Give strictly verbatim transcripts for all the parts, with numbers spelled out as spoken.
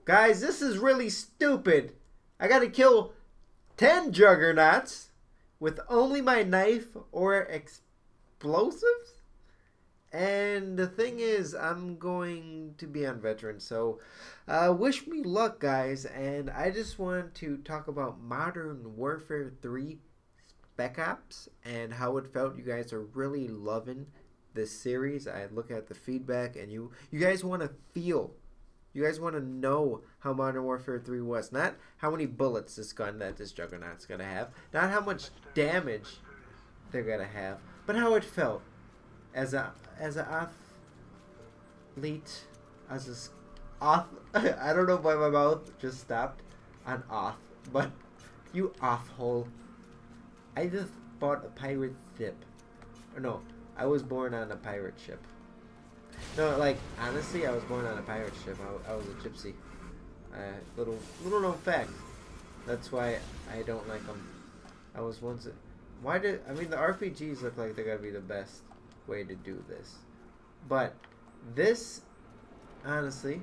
Guys, this is really stupid. I gotta kill ten juggernauts with only my knife or explosives? And the thing is, I'm going to be on veteran, so uh, wish me luck, guys. And I just want to talk about Modern Warfare three Spec Ops and how it felt. You guys are really loving this series. I look at the feedback, and you you guys want to feel, you guys want to know how Modern Warfare three was. Not how many bullets this gun that this Juggernaut's gonna have, not how much damage they're gonna have, but how it felt as a as a athlete, as a s- off. I don't know why my mouth just stopped on off, but you off hole. I just bought a pirate ship. Or no, I was born on a pirate ship. No, like honestly, I was born on a pirate ship. I, I was a gypsy. Uh, little little known fact. That's why I don't like them. I was once. A, why did I mean the R P Gs look like they're gonna be the best way to do this, but this honestly.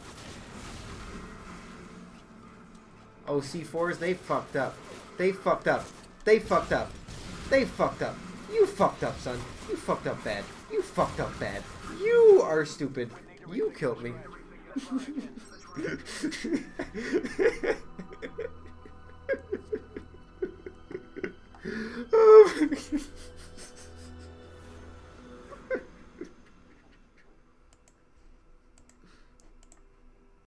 Oh, C fours, they fucked up. They fucked up. They fucked up. They fucked up. You fucked up, son. You fucked up bad. You fucked up bad. You are stupid. You killed me. Oh my God.